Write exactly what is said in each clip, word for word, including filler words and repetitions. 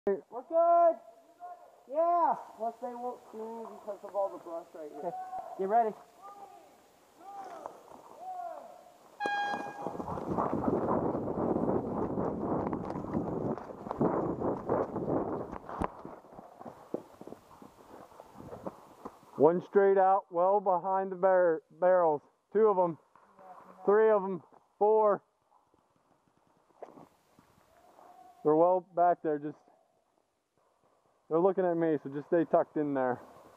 We're good. Yeah. Plus they won't see me because of all the brush right here. Okay. Get ready. One straight out, well behind the bar barrels. Two of them, three of them, four. They're well back there. Just they're looking at me, so just stay tucked in there.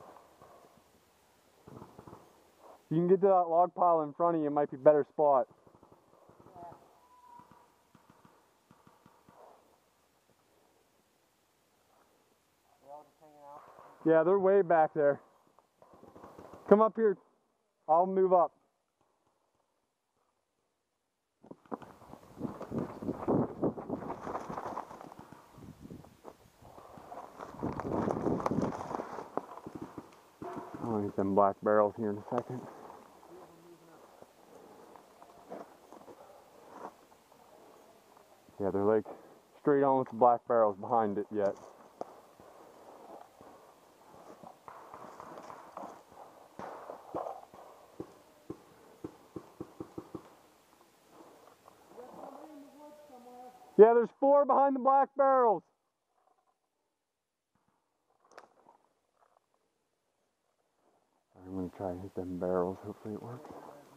If you can get to that log pile in front of you, it might be a better spot. Yeah, they're way back there. Come up here. I'll move up. I'll get them black barrels here in a second. Yeah, they're like straight on with the black barrels behind it yet. Yeah, there's four behind the black barrels. I'm going to try and hit them barrels. Hopefully it works.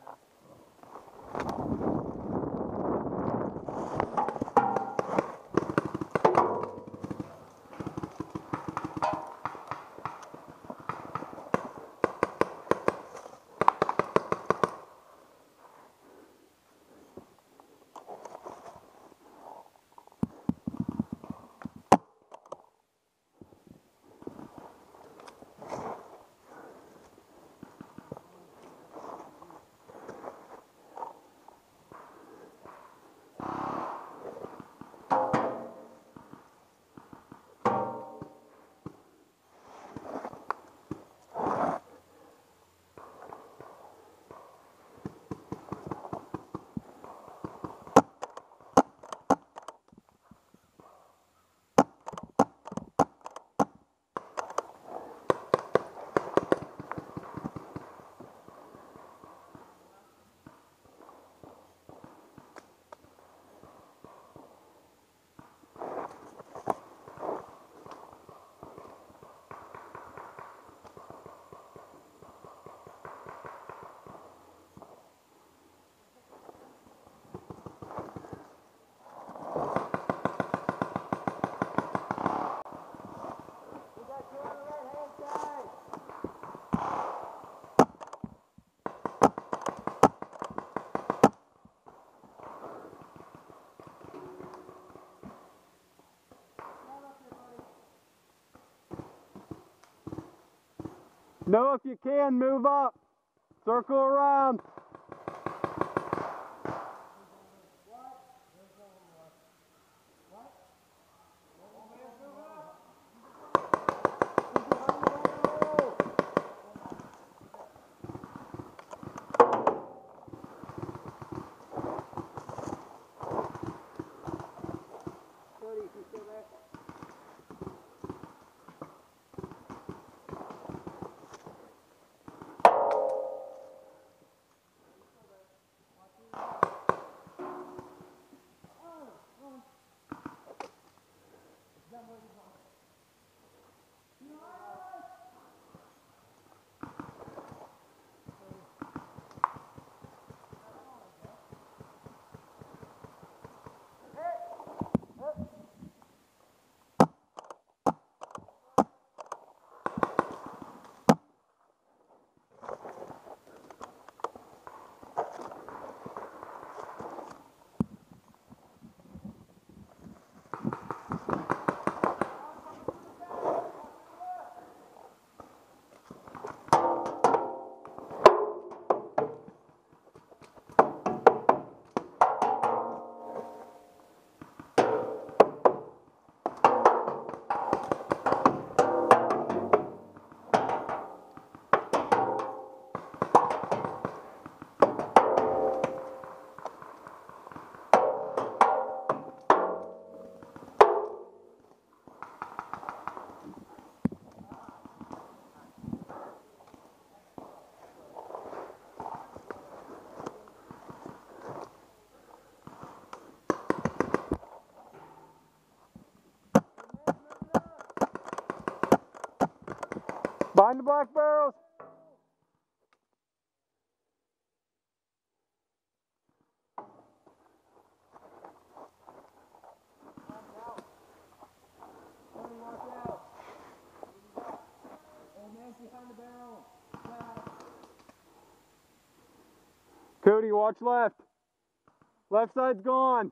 No, if you can, move up. Circle around. Behind the black barrels. Cody, watch left. Left side's gone.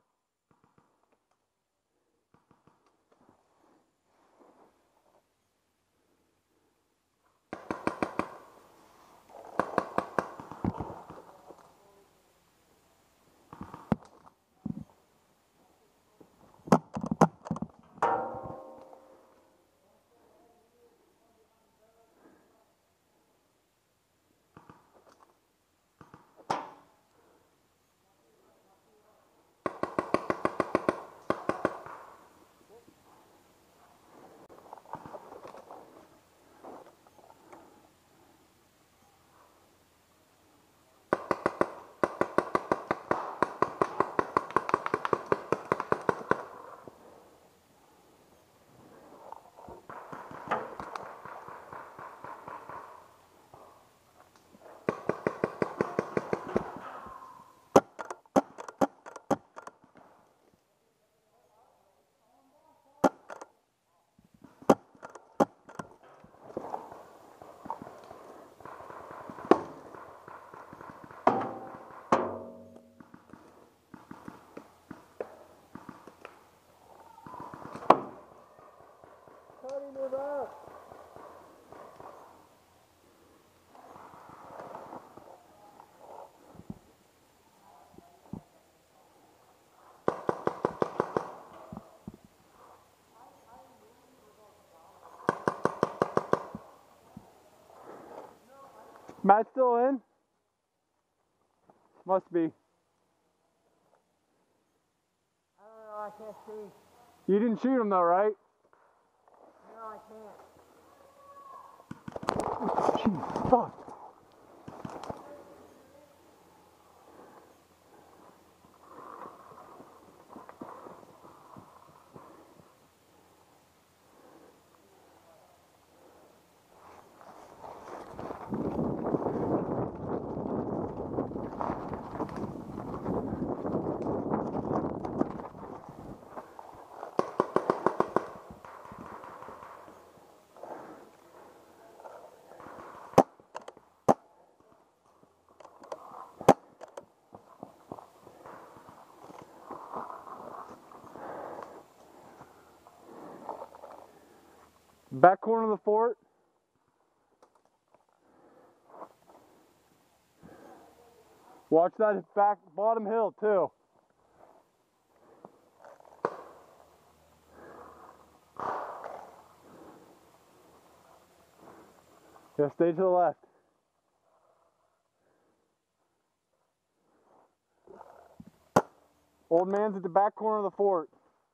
Move up. Matt still in? Must be. I don't know, I can't see. You didn't shoot him though, right? No, I can't. Jeez, fuck. Back corner of the fort. Watch that back bottom hill too. Yeah, stay to the left. Old man's at the back corner of the fort.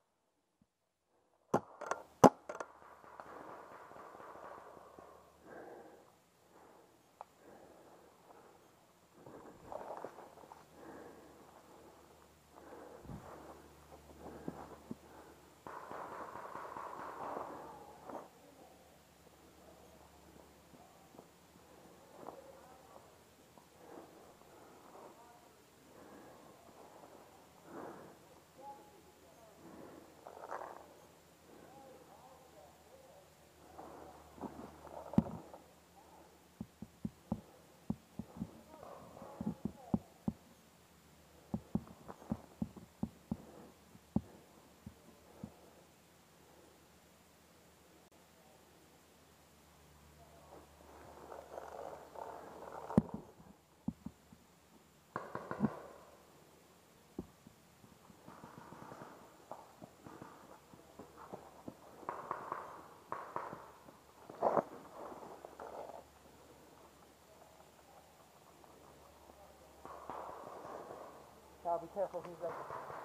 Now be careful, he's like,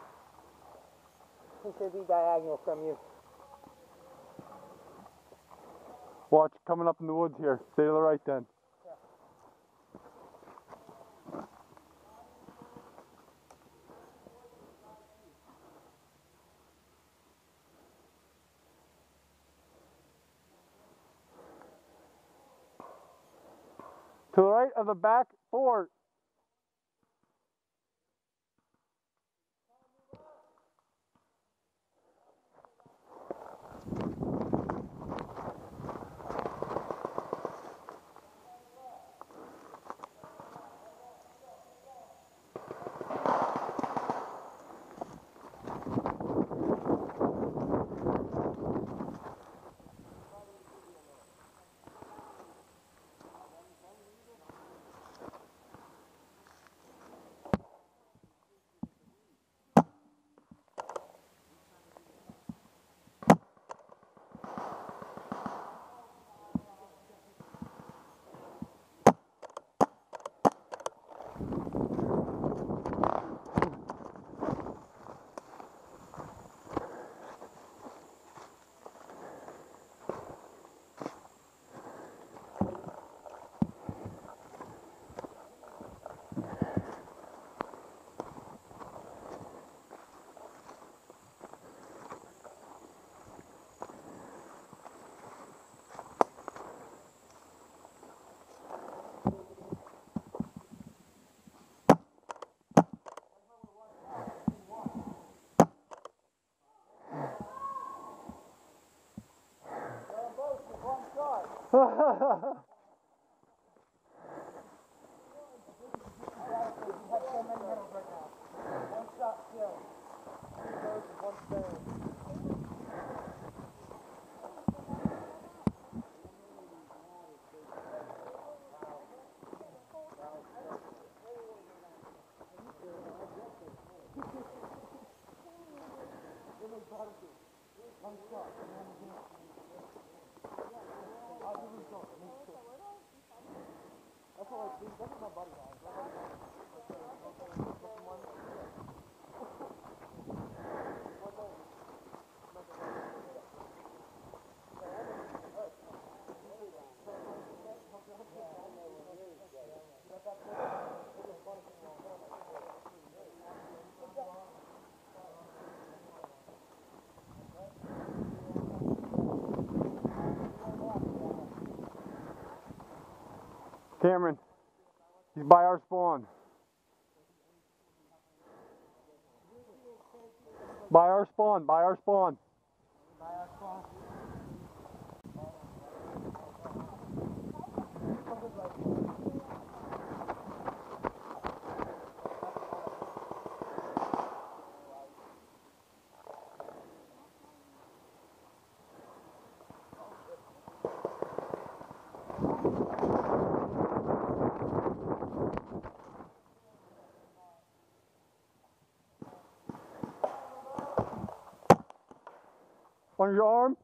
he should be diagonal from you. Watch, coming up in the woods here. Stay to the right then. right of the back fort. Cameron, he's by our spawn. By our spawn, by our spawn. By our spawn. On your arm?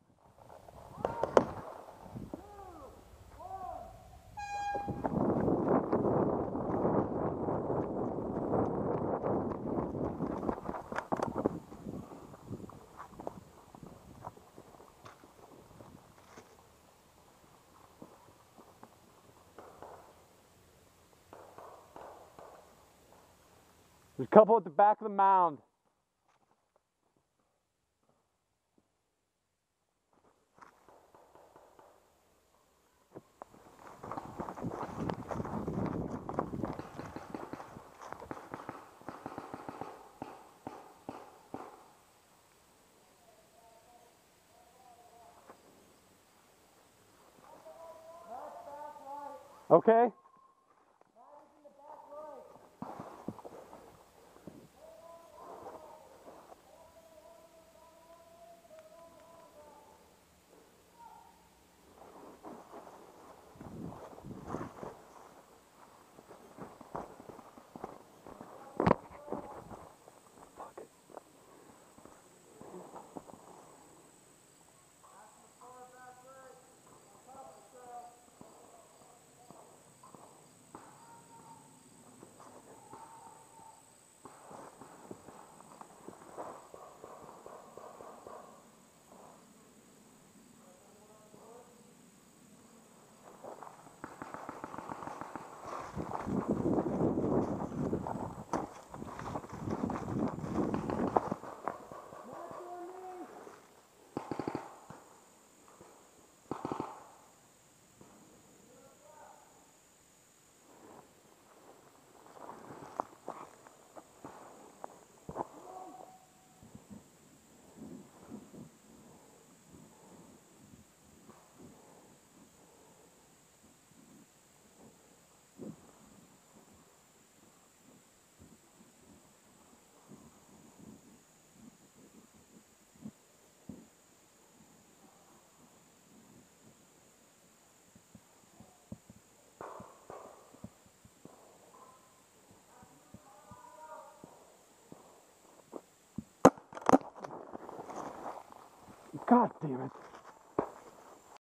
There's a couple at the back of the mound. Okay. God damn it.